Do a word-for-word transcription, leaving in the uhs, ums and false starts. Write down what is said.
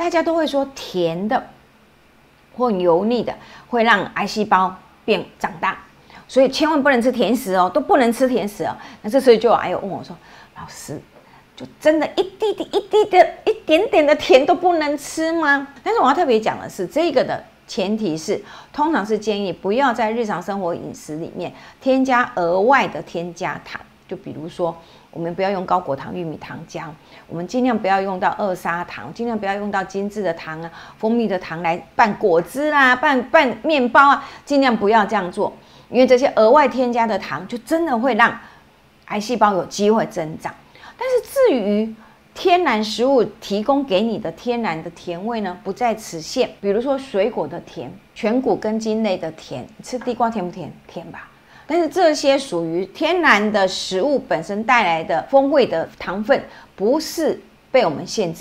大家都会说甜的或油腻的会让癌细胞变长大，所以千万不能吃甜食哦，都不能吃甜食哦。那这时候就有癌友问我说：“老师，就真的一滴滴、一滴的、一点点的甜都不能吃吗？”但是我要特别讲的是，这个的前提是，通常是建议不要在日常生活饮食里面添加额外的添加糖，就比如说，我们不要用高果糖玉米糖浆，我们尽量不要用到二砂糖，尽量不要用到精致的糖啊、蜂蜜的糖来拌果汁啦、拌拌面包啊，尽量不要这样做，因为这些额外添加的糖就真的会让癌细胞有机会增长。但是至于天然食物提供给你的天然的甜味呢，不在此限。比如说水果的甜，全谷根茎类的甜，吃地瓜甜不甜？甜吧。但是这些属于天然的食物本身带来的风味的糖分，不是被我们限制。